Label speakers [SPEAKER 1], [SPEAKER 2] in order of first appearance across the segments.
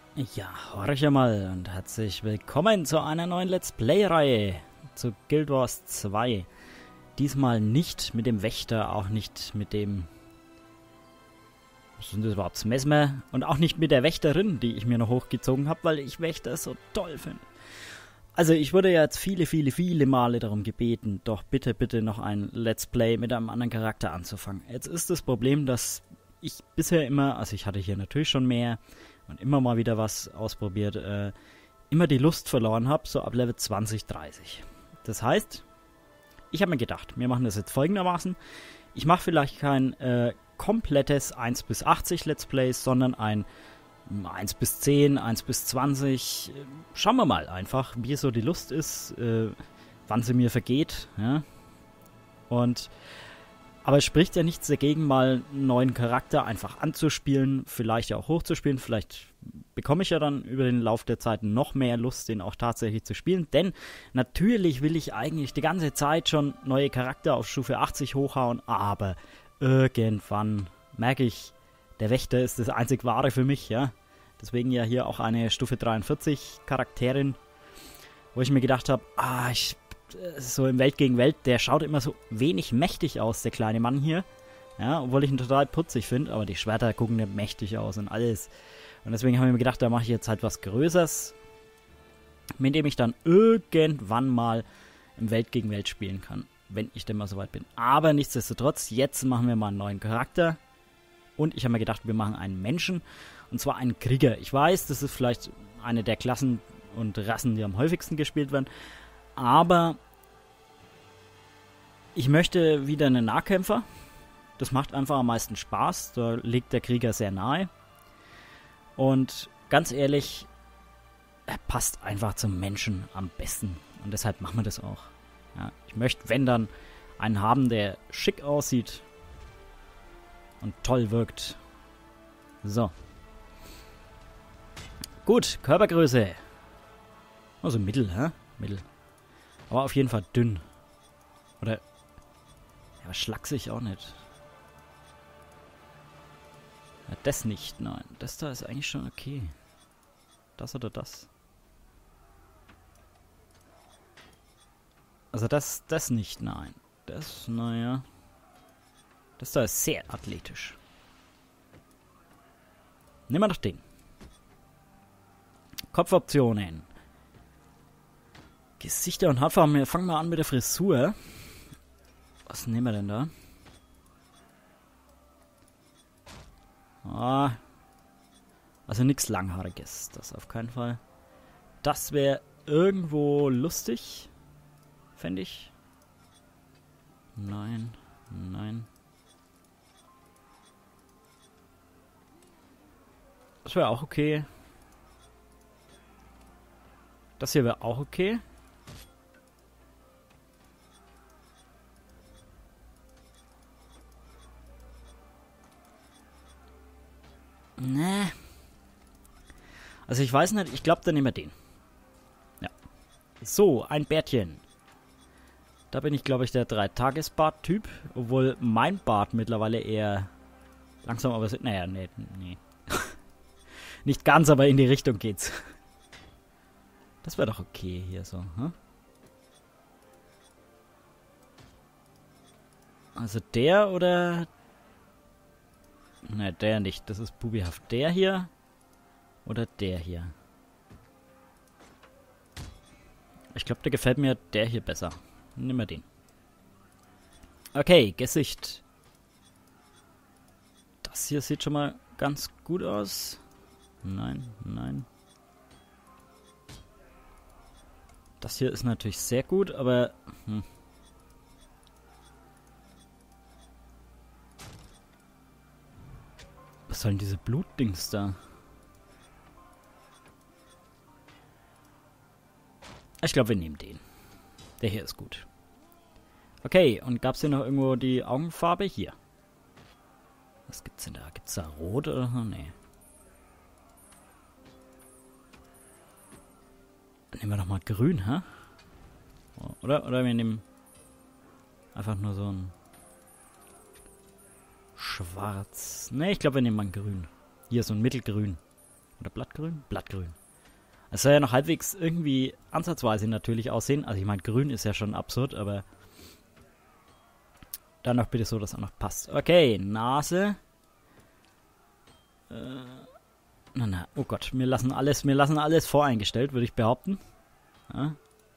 [SPEAKER 1] Ja, horche mal und herzlich willkommen zu einer neuen Let's Play-Reihe zu Guild Wars 2. Diesmal nicht mit dem Wächter, auch nicht mit dem... Was sind das überhaupt? Mesmer? Und auch nicht mit der Wächterin, die ich mir noch hochgezogen habe, weil ich Wächter so toll finde. Also ich wurde ja jetzt viele Male darum gebeten, doch bitte noch ein Let's Play mit einem anderen Charakter anzufangen. Jetzt ist das Problem, dass ich bisher immer, also ich hatte hier natürlich schon mehr und immer mal wieder was ausprobiert, immer die Lust verloren habe, so ab Level 20, 30. Das heißt, ich habe mir gedacht, wir machen das jetzt folgendermaßen. Ich mache vielleicht kein komplettes 1 bis 80 Let's Plays, sondern ein 1 bis 10, 1 bis 20. Schauen wir mal einfach, wie so die Lust ist, wann sie mir vergeht. Ja? Aber es spricht ja nichts dagegen, mal einen neuen Charakter einfach anzuspielen, vielleicht ja auch hochzuspielen. Vielleicht bekomme ich ja dann über den Lauf der Zeit noch mehr Lust, den auch tatsächlich zu spielen. Denn natürlich will ich eigentlich die ganze Zeit schon neue Charakter auf Stufe 80 hochhauen, aber irgendwann merke ich, der Wächter ist das einzig Wahre für mich, ja. Deswegen ja hier auch eine Stufe 43 Charakterin, wo ich mir gedacht habe, so im Welt gegen Welt, der schaut immer so wenig mächtig aus, der kleine Mann hier. Ja, obwohl ich ihn total putzig finde, aber die Schwerter gucken nicht mächtig aus und alles. Und deswegen habe ich mir gedacht, da mache ich jetzt halt was Größeres, mit dem ich dann irgendwann mal im Welt gegen Welt spielen kann, wenn ich denn mal soweit bin. Aber nichtsdestotrotz, jetzt machen wir mal einen neuen Charakter. Und ich habe mir gedacht, wir machen einen Menschen, und zwar einen Krieger. Ich weiß, das ist vielleicht eine der Klassen und Rassen, die am häufigsten gespielt werden. Aber ich möchte wieder einen Nahkämpfer. Das macht einfach am meisten Spaß. Da liegt der Krieger sehr nahe. Und ganz ehrlich, er passt einfach zum Menschen am besten. Und deshalb machen wir das auch. Ja, ich möchte, wenn dann, einen haben, der schick aussieht und toll wirkt. So. Gut, Körpergröße. Also mittel, hä? Mittel. Aber auf jeden Fall dünn. Oder, ja, schlaksig auch nicht. Ja, das nicht, nein. Das da ist eigentlich schon okay. Das oder das? Also das nicht, nein. Das, naja. Das da ist sehr athletisch. Nehmen wir doch den. Kopfoptionen. Gesichter und Haarfarben. Wir fangen mal an mit der Frisur. Was nehmen wir denn da? Also nichts Langhaariges. Das auf keinen Fall. Das wäre irgendwo lustig. Fände ich. Nein. Das wäre auch okay. Das hier wäre auch okay. Nee. Also ich weiß nicht, ich glaube, dann nehmen wir den. Ja. So, ein Bärtchen. Da bin ich, glaube ich, der 3-Tages-Bart-Typ. Obwohl mein Bart mittlerweile eher langsam, aber... Naja, nee. Nicht ganz, aber in die Richtung geht's. Das wäre doch okay hier so, hm? Also der oder... Ne, der nicht. Das ist bubihaft. Der hier oder der hier? Ich glaube, der gefällt mir der hier besser. Nimm mal den. Okay, Gesicht. Das hier sieht schon mal ganz gut aus. Nein. Das hier ist natürlich sehr gut, aber... Was sollen diese Blutdings da? Ich glaube, wir nehmen den. Der hier ist gut. Okay, und gab es hier noch irgendwo die Augenfarbe? Hier. Was gibt's denn da? Gibt's da rot oder so? Nee. Nehmen wir doch mal grün, hä? Oder wir nehmen einfach nur so ein schwarz. Ne, ich glaube, wir nehmen mal ein grün. Hier so ein mittelgrün. Oder Blattgrün? Blattgrün. Es soll ja noch halbwegs irgendwie ansatzweise natürlich aussehen. Also ich meine, grün ist ja schon absurd, aber dann noch bitte so, dass auch noch passt. Okay, Nase. Oh Gott, wir lassen alles voreingestellt, würde ich behaupten. Ja.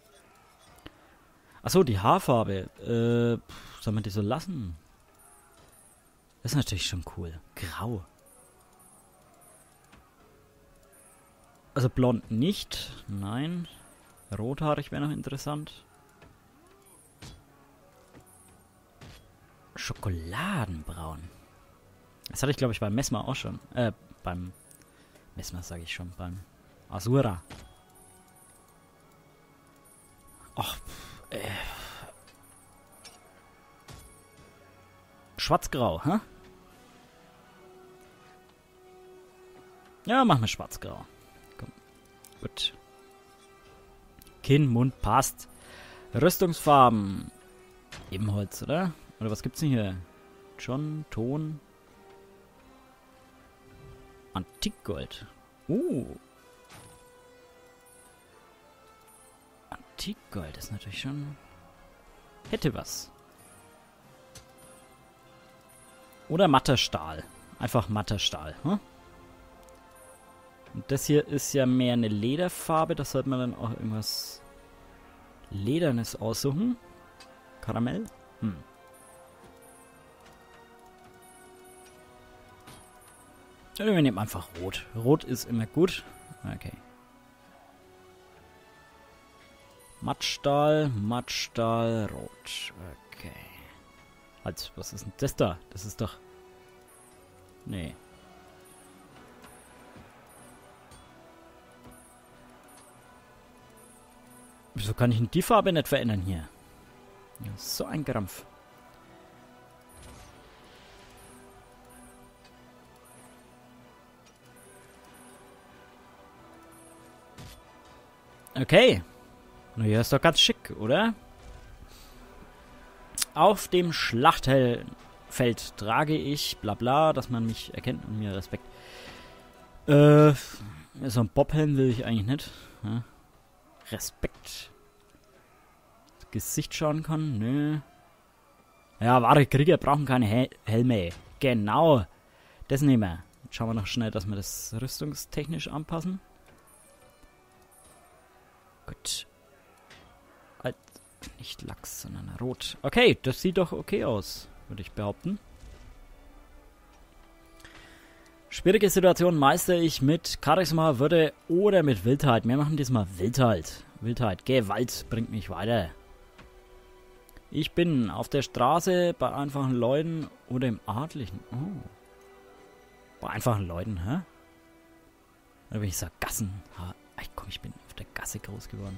[SPEAKER 1] Achso, die Haarfarbe. Soll man die so lassen? Das ist natürlich schon cool. Grau. Also blond nicht. Nein. Rothaarig wäre noch interessant. Schokoladenbraun. Das hatte ich, glaube ich, beim Messmer auch schon. Beim Messmer sage ich schon. Beim Asura. Ach, Schwarzgrau, hä? Ja, machen wir schwarzgrau. Komm. Gut. Kinn, Mund, passt. Rüstungsfarben. Ebenholz, oder? Oder was gibt's denn hier? John, Ton. Antikgold. Antikgold ist natürlich schon... Hätte was. Oder matter Stahl. Einfach matter Stahl. Hm? Und das hier ist ja mehr eine Lederfarbe. Da sollte man dann auch irgendwas Ledernes aussuchen. Karamell? Ja, wir nehmen einfach Rot. Rot ist immer gut. Okay. Mattstahl, Rot. Okay. Halt, was ist denn das da? Das ist doch... Nee. Wieso kann ich denn die Farbe nicht verändern hier? Ja, so ein Krampf. Okay. Na ja, ist doch ganz schick, oder? Auf dem Schlachtfeld trage ich blabla, dass man mich erkennt und mir Respekt. So ein Bobhelm will ich eigentlich nicht. Ja. Respekt. Das Gesicht schauen kann, nö. Ja, wahre Krieger brauchen keine Helme. Genau. Das nehmen wir. Jetzt schauen wir noch schnell, dass wir das rüstungstechnisch anpassen. Gut. Halt, nicht Lachs, sondern Rot. Okay, das sieht doch okay aus, würde ich behaupten. Schwierige Situation meistere ich mit Charisma, Würde oder mit Wildheit. Wir machen diesmal Wildheit. Wildheit, Gewalt bringt mich weiter. Ich bin auf der Straße, bei einfachen Leuten oder im Adligen. Oh. Bei einfachen Leuten, hä? Oder wenn ich sage Gassen. Ach komm, ich bin auf der Gasse groß geworden.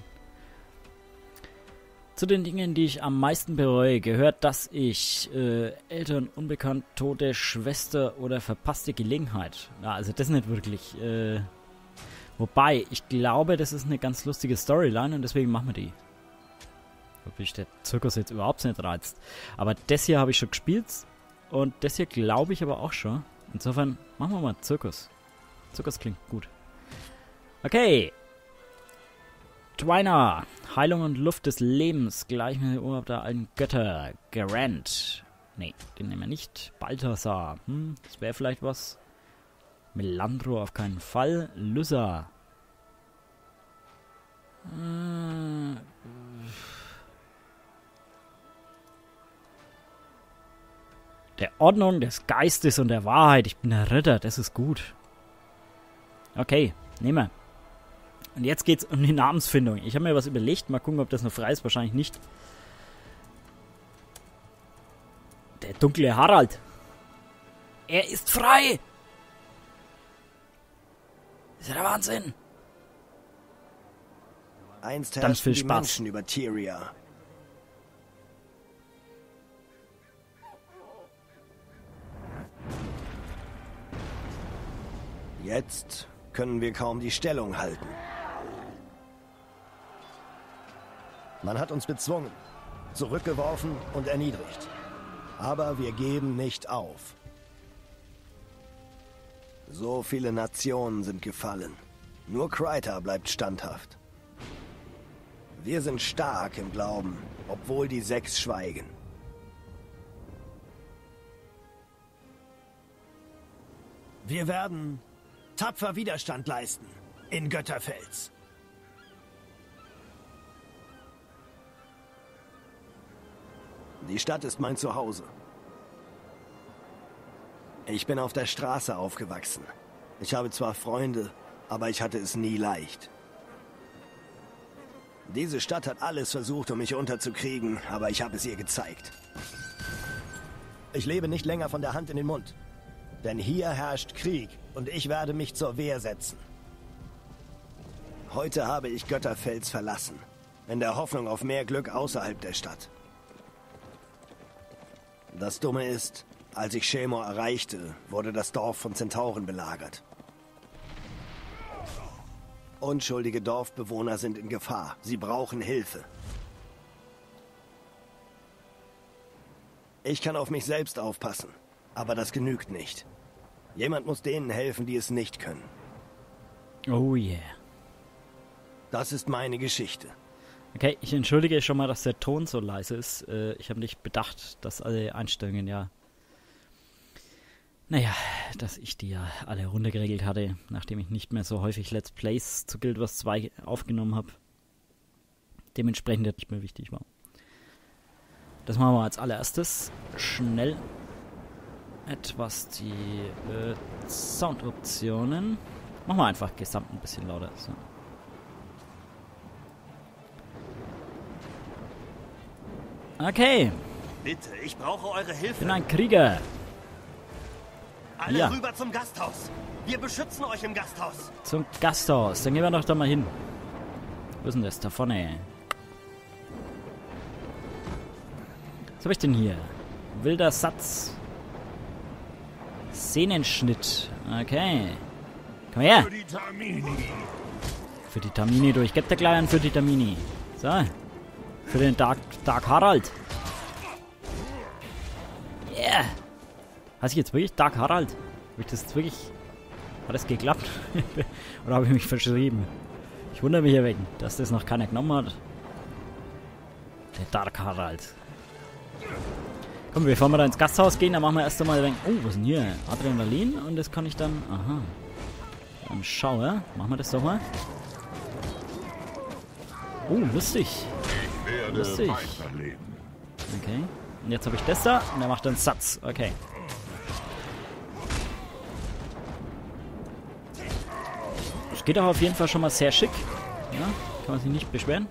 [SPEAKER 1] Zu den Dingen, die ich am meisten bereue, gehört, dass ich Eltern unbekannt, tote Schwester oder verpasste Gelegenheit. Ja, also das nicht wirklich. Wobei, ich glaube, das ist eine ganz lustige Storyline und deswegen machen wir die. Ob mich der Zirkus jetzt überhaupt nicht reizt. Aber das hier habe ich schon gespielt und das hier glaube ich aber auch schon. Insofern machen wir mal Zirkus. Zirkus klingt gut. Okay. Twiner. Heilung und Luft des Lebens. Gleich mit dem Urlaub der alten Götter. Garant. Nee, den nehmen wir nicht. Balthasar. Das wäre vielleicht was. Melandro auf keinen Fall. Lyssa. Der Ordnung, des Geistes und der Wahrheit. Ich bin der Ritter, das ist gut. Okay, nehmen wir. Und jetzt geht's um die Namensfindung. Ich habe mir was überlegt. Mal gucken, ob das noch frei ist. Wahrscheinlich nicht. Der dunkle Harald. Er ist frei! Das ist ja der Wahnsinn.
[SPEAKER 2] Einst
[SPEAKER 1] Dann viel
[SPEAKER 2] herrschten die
[SPEAKER 1] Spaß.
[SPEAKER 2] Menschen über Tyria. Jetzt können wir kaum die Stellung halten. Man hat uns bezwungen, zurückgeworfen und erniedrigt. Aber wir geben nicht auf. So viele Nationen sind gefallen. Nur Kryta bleibt standhaft. Wir sind stark im Glauben, obwohl die 6 schweigen. Wir werden tapfer Widerstand leisten in Götterfels. Die Stadt ist mein Zuhause. Ich bin auf der Straße aufgewachsen. Ich habe zwar Freunde, aber ich hatte es nie leicht. Diese Stadt hat alles versucht, um mich unterzukriegen, aber ich habe es ihr gezeigt. Ich lebe nicht länger von der Hand in den Mund. Denn hier herrscht Krieg und ich werde mich zur Wehr setzen. Heute habe ich Götterfels verlassen, in der Hoffnung auf mehr Glück außerhalb der Stadt. Das Dumme ist, als ich Shaemor erreichte, wurde das Dorf von Zentauren belagert. Unschuldige Dorfbewohner sind in Gefahr. Sie brauchen Hilfe. Ich kann auf mich selbst aufpassen, aber das genügt nicht. Jemand muss denen helfen, die es nicht können.
[SPEAKER 1] Oh yeah.
[SPEAKER 2] Das ist meine Geschichte.
[SPEAKER 1] Okay, ich entschuldige schon mal, dass der Ton so leise ist. Ich habe nicht bedacht, dass alle Einstellungen ja... Naja, dass ich die ja alle runtergeregelt hatte, nachdem ich nicht mehr so häufig Let's Plays zu Guild Wars 2 aufgenommen habe. Dementsprechend nicht mehr wichtig war. Das machen wir als allererstes. Schnell etwas die Soundoptionen. Machen wir einfach gesamt ein bisschen lauter. So. Okay.
[SPEAKER 3] Bitte, ich brauche eure Hilfe.
[SPEAKER 1] Ich bin ein Krieger.
[SPEAKER 3] Alle
[SPEAKER 1] Ja.
[SPEAKER 3] rüber zum Gasthaus. Wir beschützen euch im Gasthaus.
[SPEAKER 1] Zum Gasthaus. Dann gehen wir doch da mal hin. Wo ist denn das? Da vorne. Was habe ich denn hier? Wilder Satz. Sehnenschnitt. Okay. Komm her.
[SPEAKER 4] Für die Tamini.
[SPEAKER 1] Für die Tamini durch. Gebt der Kleinen für die Tamini. So. Für den Dark Harald. Yeah. Heißt ich jetzt wirklich Dark Harald? Habe ich das jetzt wirklich... Hat das geklappt? Oder habe ich mich verschrieben? Ich wundere mich ein wenig, dass das noch keiner genommen hat. Der Dark Harald. Komm, bevor wir da ins Gasthaus gehen, dann machen wir erst einmal ein wenig... Oh, was ist denn hier? Adrenalin und das kann ich dann... Aha. Dann schaue. Machen wir das doch mal. Oh, lustig.
[SPEAKER 4] Ich werde
[SPEAKER 1] Lustig.
[SPEAKER 4] weiterleben.
[SPEAKER 1] Okay. Und jetzt habe ich das da und er macht einen Satz. Okay. Das geht auch auf jeden Fall schon mal sehr schick. Ja, kann man sich nicht beschweren.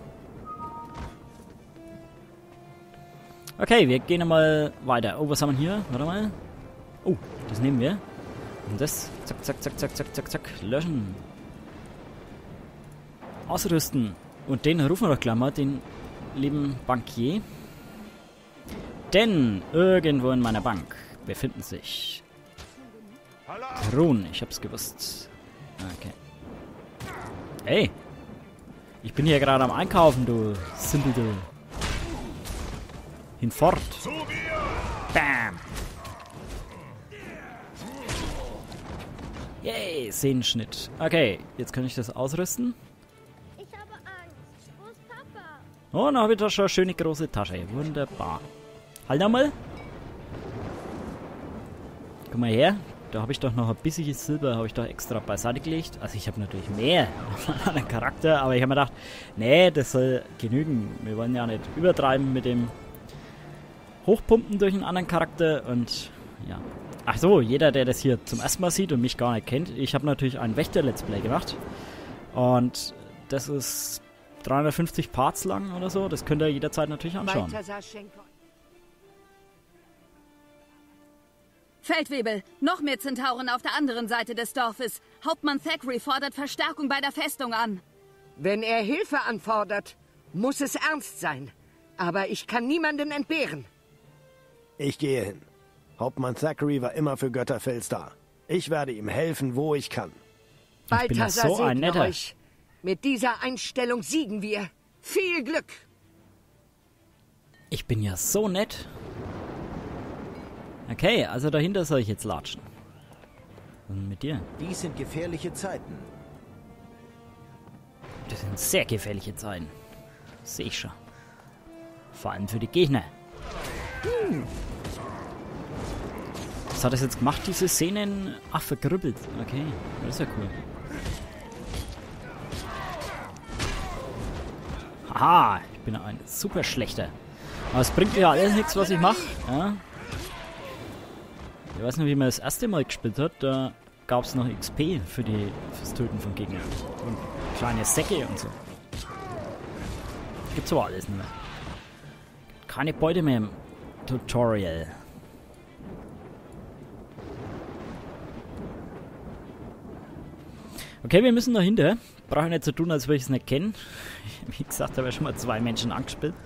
[SPEAKER 1] Okay, wir gehen mal weiter. Oh, was haben wir hier? Warte mal. Oh, das nehmen wir. Und das. Zack, zack, zack, zack, zack, zack, zack. Löschen. Ausrüsten. Und den rufen wir doch gleich mal, den lieben Bankier. Denn irgendwo in meiner Bank befinden sich Kronen. Ich hab's gewusst. Okay. Hey. Ich bin hier gerade am Einkaufen, du Simpel, du. Hinfort. Bam. Yay, Sehnenschnitt. Okay, jetzt kann ich das ausrüsten.
[SPEAKER 5] Ich habe Angst. Wo ist Papa?
[SPEAKER 1] Oh, dann habe ich da schon eine schöne große Tasche. Wunderbar. Halt einmal. Komm mal her. Da habe ich doch noch ein bisschen Silber, habe ich doch extra beiseite gelegt. Also ich habe natürlich mehr an einem Charakter, aber ich habe mir gedacht, nee, das soll genügen. Wir wollen ja nicht übertreiben mit dem Hochpumpen durch einen anderen Charakter und ja. Ach so, jeder, der das hier zum ersten Mal sieht und mich gar nicht kennt, ich habe natürlich ein Wächter-Let's Play gemacht. Und das ist 350 Parts lang oder so. Das könnt ihr jederzeit natürlich anschauen.
[SPEAKER 6] Feldwebel, noch mehr Zentauren auf der anderen Seite des Dorfes. Hauptmann Thackeray fordert Verstärkung bei der Festung an.
[SPEAKER 7] Wenn er Hilfe anfordert, muss es ernst sein. Aber ich kann niemanden entbehren.
[SPEAKER 2] Ich gehe hin. Hauptmann Thackeray war immer für Götterfels da. Ich werde ihm helfen, wo ich kann.
[SPEAKER 1] Ich bin ja so ein
[SPEAKER 7] segne
[SPEAKER 1] Netter.
[SPEAKER 7] euch. Mit dieser Einstellung siegen wir. Viel Glück!
[SPEAKER 1] Ich bin ja so nett. Okay, also dahinter soll ich jetzt latschen. Was ist mit dir?
[SPEAKER 2] Dies sind gefährliche Zeiten.
[SPEAKER 1] Das sind sehr gefährliche Zeiten. Sehe ich schon. Vor allem für die Gegner. Was hat das jetzt gemacht, diese Szenen? Ach, verkrüppelt. Okay, das ist ja cool. Haha, ich bin ein super schlechter. Aber es bringt mir ja alles nichts, was ich mache. Ja. Ich weiß nicht, wie man das erste Mal gespielt hat. Da gab es noch XP fürs Töten von Gegnern. Und kleine Säcke und so. Gibt's aber alles nicht mehr. Keine Beute mehr im Tutorial. Okay, wir müssen dahinter. Brauche ich nicht zu tun, als würde ich es nicht kennen. Wie gesagt, habe ich schon mal 2 Menschen angespielt.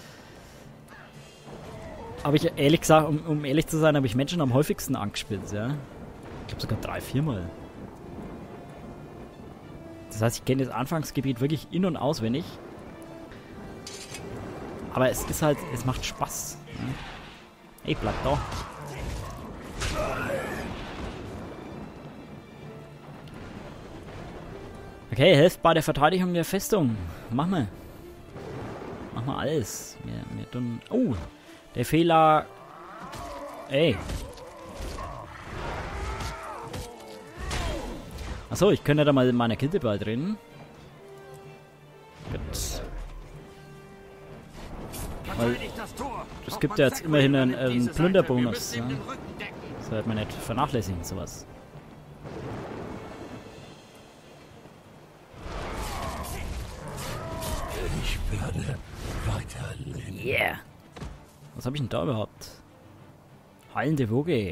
[SPEAKER 1] Aber ich ehrlich gesagt, um ehrlich zu sein, habe ich Menschen am häufigsten angespielt, ja. Ich glaube sogar 3, 4 Mal. Das heißt, ich kenne das Anfangsgebiet wirklich in- und auswendig. Aber es ist halt, es macht Spaß. Ja. Ey, bleib da. Okay, helft bei der Verteidigung der Festung. Mach mal. Mach mal alles. Wir tun... Oh, der Fehler... Ey. Achso, ich könnte da mal in meiner Kiste beitreten. Gut. Weil das gibt ja jetzt immerhin einen Plünderbonus. Ja. Das sollte man nicht vernachlässigen, sowas.
[SPEAKER 4] Ich werde weiterleben.
[SPEAKER 1] Yeah. Was habe ich denn da überhaupt? Heilende Woge.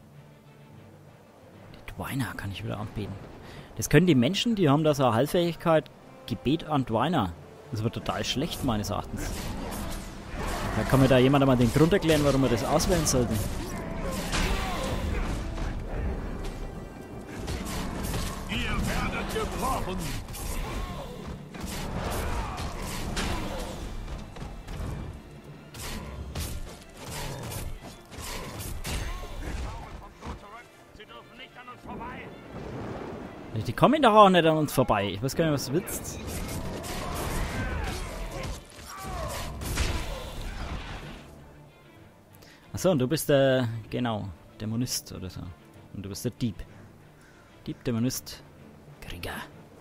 [SPEAKER 1] Die Dweiner kann ich wieder anbeten. Das können die Menschen, die haben da so eine Heilfähigkeit. Gebet an Dweiner. Das wird total schlecht, meines Erachtens. Da kann mir da jemand einmal den Grund erklären, warum man das auswählen sollte.
[SPEAKER 4] Ihr werdet gebrochen.
[SPEAKER 1] Die kommen doch auch nicht an uns vorbei. Ich weiß gar nicht, was du willst. Achso, und du bist der, genau, Dämonist oder so. Und du bist der Dieb. Dieb, Dämonist, Krieger.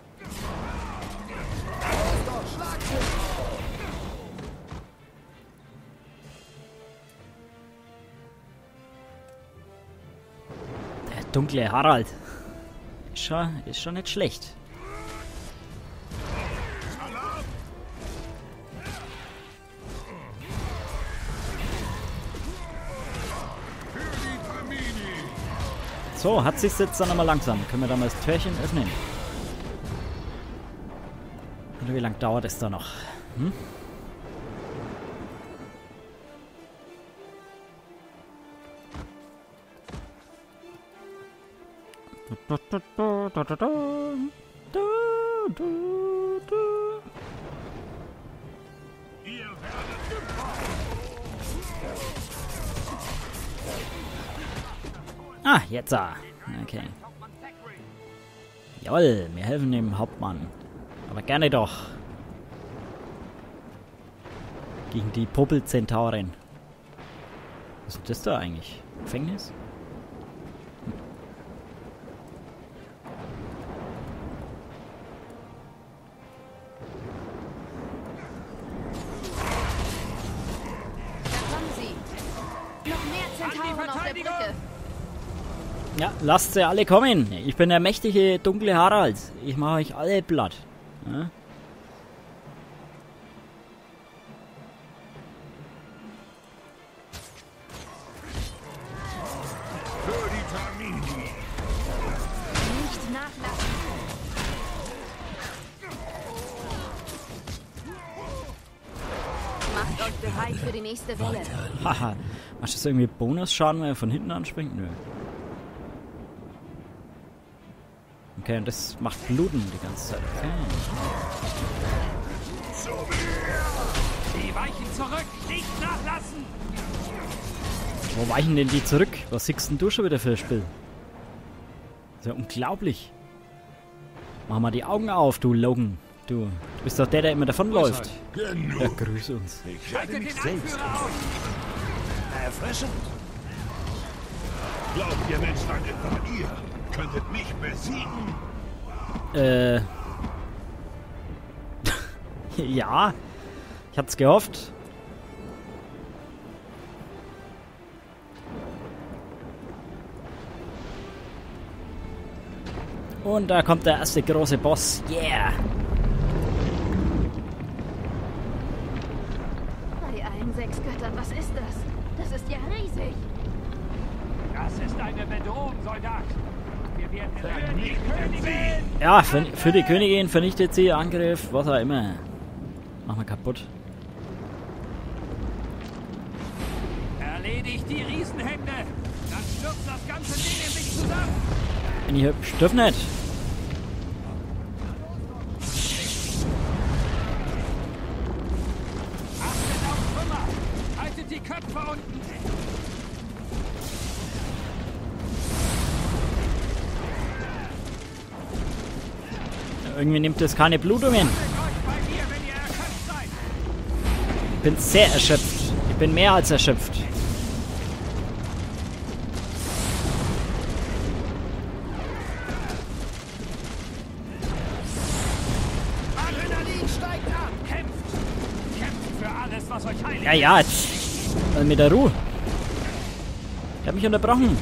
[SPEAKER 1] Der dunkle Harald. Ist schon nicht schlecht. So, hat sich's jetzt dann einmal langsam. Können wir da mal das Türchen öffnen? Oder wie lange dauert es da noch? Hm? Ah, jetzt. Okay. Jawohl, wir helfen dem Hauptmann. Aber gerne doch. Gegen die Popelzentauren. Was ist das da eigentlich? Gefängnis? Ja, lasst sie alle kommen. Ich bin der mächtige dunkle Harald. Ich mache euch alle platt. Ja?
[SPEAKER 4] Für die Tamini.
[SPEAKER 6] Nicht nachlassen. Macht euch bereit für die nächste Welle.
[SPEAKER 1] Haha. Machst du das irgendwie Bonusschaden, wenn er von hinten anspringt? Nö. Okay, und das macht Bluten die ganze Zeit. Okay.
[SPEAKER 3] Die weichen zurück, nicht nachlassen!
[SPEAKER 1] Wo weichen denn die zurück? Was siehst denn du schon wieder für ein Spiel? ja unglaublich. Mach mal die Augen auf, du Logan. Du bist doch der immer davonläuft.
[SPEAKER 4] Genug.
[SPEAKER 1] Ja, grüß uns.
[SPEAKER 4] Ich werde
[SPEAKER 3] Schaltet
[SPEAKER 4] mich
[SPEAKER 3] den
[SPEAKER 4] selbst.
[SPEAKER 3] Anführer aus!
[SPEAKER 2] Erfrischend.
[SPEAKER 4] Glaubt ihr Menschlein etwa, ihr könntet mich besiegen?
[SPEAKER 1] Ja. Ich hab's gehofft. Und da kommt der erste große Boss. Yeah!
[SPEAKER 5] Bei allen 6 Göttern, was ist das? Das ist ja riesig.
[SPEAKER 3] Das ist eine Bedrohung, Soldat. Wir werden für die Königin!
[SPEAKER 1] Ja, für die Königin vernichtet sie Angriff, was auch immer. Mach mal kaputt.
[SPEAKER 3] Erledigt die Riesenhände! Dann stürzt das ganze Ding in sich zusammen!
[SPEAKER 1] Bin ich hübsch? Dürf nicht.
[SPEAKER 3] Achtet auf Trümmer! Haltet die Köpfe unten!
[SPEAKER 1] Irgendwie nimmt es keine Blutungen.
[SPEAKER 3] Meldet euch bei mir, wenn ihr erschöpft seid!
[SPEAKER 1] Ich bin sehr erschöpft. Ich bin mehr als erschöpft.
[SPEAKER 3] Adrenalin steigt ab! Kämpft! Kämpft für alles, was euch heilig
[SPEAKER 1] Ja, ja, jetzt. Mit der Ruhe. Ich hab mich unterbrochen.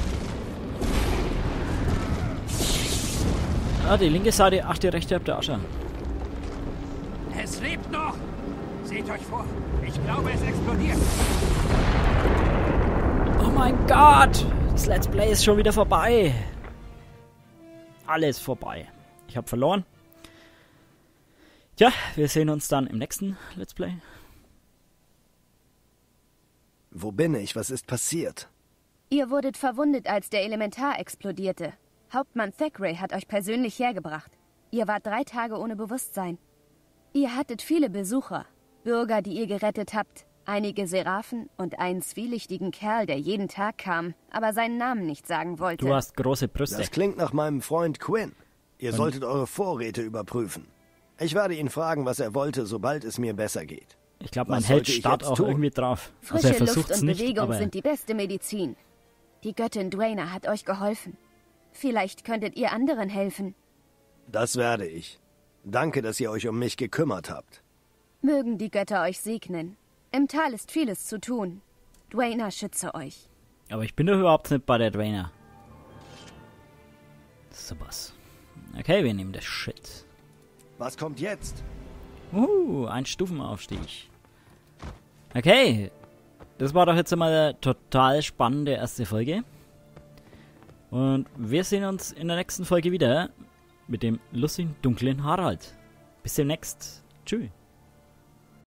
[SPEAKER 1] Ah, die linke Seite. Ach, die rechte habt ihr auch schon.
[SPEAKER 3] Es lebt noch! Seht euch vor! Ich glaube, es explodiert!
[SPEAKER 1] Oh mein Gott! Das Let's Play ist schon wieder vorbei. Alles vorbei. Ich habe verloren. Tja, wir sehen uns dann im nächsten Let's Play.
[SPEAKER 2] Wo bin ich? Was ist passiert?
[SPEAKER 8] Ihr wurdet verwundet, als der Elementar explodierte. Hauptmann Thackeray hat euch persönlich hergebracht. Ihr wart 3 Tage ohne Bewusstsein. Ihr hattet viele Besucher, Bürger, die ihr gerettet habt, einige Seraphen und einen zwielichtigen Kerl, der jeden Tag kam, aber seinen Namen nicht sagen wollte.
[SPEAKER 1] Du hast große Brüste.
[SPEAKER 2] Das klingt nach meinem Freund Quinn. Ihr solltet eure Vorräte überprüfen. Ich werde ihn fragen, was er wollte, sobald es mir besser geht.
[SPEAKER 1] Ich glaube, mein
[SPEAKER 2] Was
[SPEAKER 1] Held
[SPEAKER 2] sollte ich
[SPEAKER 1] starrt
[SPEAKER 2] jetzt
[SPEAKER 1] auch
[SPEAKER 2] tun?
[SPEAKER 1] irgendwie drauf.
[SPEAKER 8] Frische
[SPEAKER 1] er
[SPEAKER 8] Luft
[SPEAKER 1] versucht's
[SPEAKER 8] und
[SPEAKER 1] nicht,
[SPEAKER 8] Bewegung
[SPEAKER 1] aber
[SPEAKER 8] sind die beste Medizin. Die Göttin Dwayna hat euch geholfen. Vielleicht könntet ihr anderen helfen.
[SPEAKER 2] Das werde ich. Danke, dass ihr euch um mich gekümmert habt.
[SPEAKER 8] Mögen die Götter euch segnen. Im Tal ist vieles zu tun. Dwayna schütze euch.
[SPEAKER 1] Aber ich bin doch überhaupt nicht bei der Dwayna. Sowas. Okay, wir nehmen das Shit.
[SPEAKER 2] Was kommt jetzt?
[SPEAKER 1] Ein Stufenaufstieg. Okay. Das war doch jetzt einmal eine total spannende erste Folge. Und wir sehen uns in der nächsten Folge wieder mit dem lustigen, dunklen Harald. Bis demnächst. Tschüss.